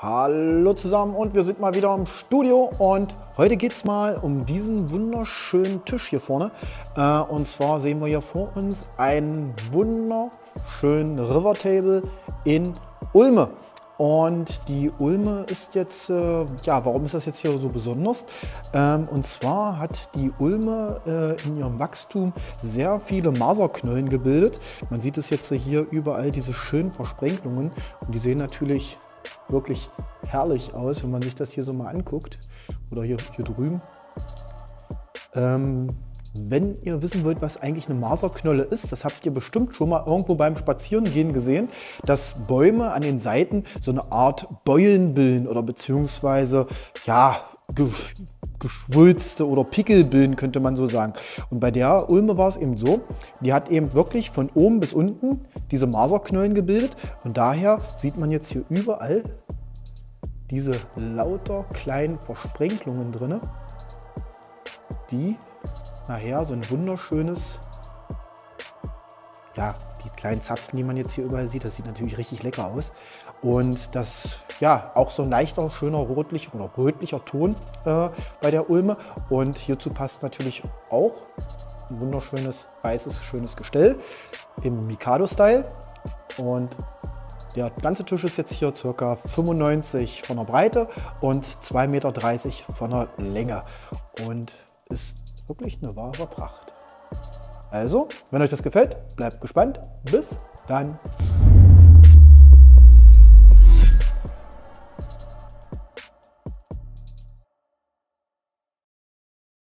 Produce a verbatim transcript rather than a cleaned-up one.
Hallo zusammen und wir sind mal wieder im Studio und heute geht es mal um diesen wunderschönen Tisch hier vorne. Äh, und zwar sehen wir hier vor uns einen wunderschönen River Table in Ulme. Und die Ulme ist jetzt, äh, ja, warum ist das jetzt hier so besonders? Ähm, und zwar hat die Ulme äh, in ihrem Wachstum sehr viele Maserknollen gebildet. Man sieht es jetzt hier überall, diese schönen Versprenkelungen. Und die sehen natürlich wirklich herrlich aus, wenn man sich das hier so mal anguckt. Oder hier, hier drüben. Ähm, Wenn ihr wissen wollt, was eigentlich eine Maserknolle ist, das habt ihr bestimmt schon mal irgendwo beim Spazierengehen gesehen, dass Bäume an den Seiten so eine Art Beulen bilden oder beziehungsweise ja, ge Geschwulste oder Pickel bilden, könnte man so sagen. Und bei der Ulme war es eben so, die hat eben wirklich von oben bis unten diese Maserknollen gebildet und daher sieht man jetzt hier überall diese lauter kleinen Versprenkelungen drin, die nachher so ein wunderschönes, ja, die kleinen Zapfen, die man jetzt hier überall sieht, das sieht natürlich richtig lecker aus. Und das, ja, auch so ein leichter, schöner rotlicher oder rötlicher Ton äh, bei der Ulme. Und hierzu passt natürlich auch ein wunderschönes, weißes, schönes Gestell im Mikado-Style. Und der ganze Tisch ist jetzt hier ca. fünfundneunzig von der Breite und zwei Meter dreißig von der Länge. Und ist wirklich eine wahre Pracht. Also, wenn euch das gefällt, bleibt gespannt. Bis dann.